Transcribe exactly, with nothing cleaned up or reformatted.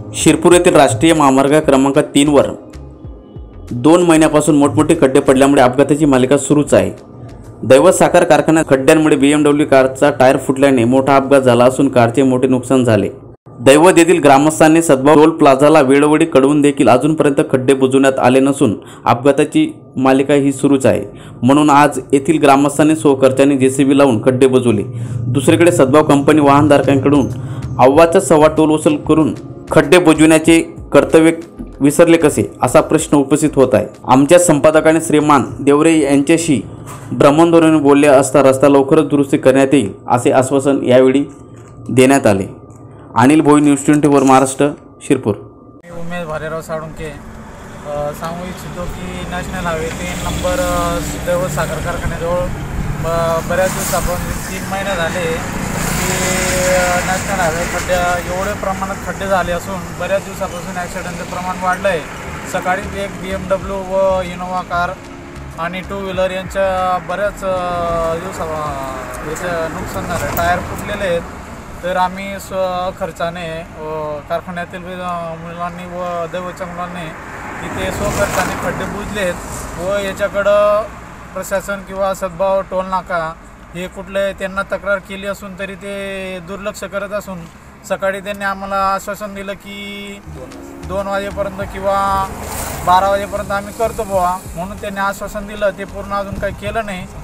शिरपूर येथील राष्ट्रीय महामार्ग क्रमांक तीनवर दोन महिन्यापासून मोठमोठे खड्डे पडल्यामुळे अपघाताची मालिका सुरूच आहे। दैवत साखर कारखान्यात खड्ड्यांमुळे बीएमडब्ल्यू कारचा टायर फुटल्याने मोठा अपघात झाला असून कारचे मोठे नुकसान झाले। दैवत येथील ग्रामस्थांनी सद्भाव टोल प्लाझाला वेळोवेळी कळवून देखील अजूनपर्यंत खड्डे बुजवण्यात आले नसून अपघाताची मालिका ही सुरूच आहे। म्हणून आज येथील ग्रामस्थांनी स्वखर्चाने जेसीबी लावून खड्डे बुजवले। दुसरीकडे सद्भाव कंपनी वाहनधारकांकडून अव्वाचा सव्वा टोल वसूल करून खड्डे बुजविण्याचे कर्तव्य विसरले कसे असा प्रश्न उपस्थित होत आहे। आमच्या संपादकाने श्रीमान देवरे यांच्याशी भ्रमणध्वनीने बोलले असता रस्ता लवकरच दुरुस्ती करण्यात येईल असे आश्वासन यावेळी देण्यात आले। Anil Bhoi, news twenty four Maharashtra, Shirpur. मी उमेश भालेराव साळुंके सांगू इच्छितो की नॅशनल हायवे तीन नंबर दैवत साखर कारखान्याजवळ बऱ्याच दिवसापासून तीन महिने झाले की नॅशनल हायवे खड्डे एवढे प्रमाणात खड्डे झाले असून बऱ्याच दिवसापासून ॲक्सिडेंटचं प्रमाण वाढलं आहे। सकाळी एक बी एम डब्ल्यू व इनोवा कार आणि टू व्हीलर यांच्या बऱ्याच दिवसा याचं नुकसान झालं, टायर फुटलेले आहेत। तर आम्ही स्व खर्चाने कारखान्यातील मुलांनी व दैवतच्या मुलांनी इथे स्वखर्चाने खड्डे बुजलेत व याच्याकडं प्रशासन किंवा सद्भाव टोल नाका हे कुठले त्यांना तक्रार केली असून तरी ते दुर्लक्ष करत असून सकाळी त्यांनी आम्हाला आश्वासन दिलं की दोन वाजेपर्यंत किंवा बारा वाजेपर्यंत आम्ही करतो बुवा, म्हणून त्यांनी आश्वासन दिलं, ते पूर्ण अजून काही केलं नाही।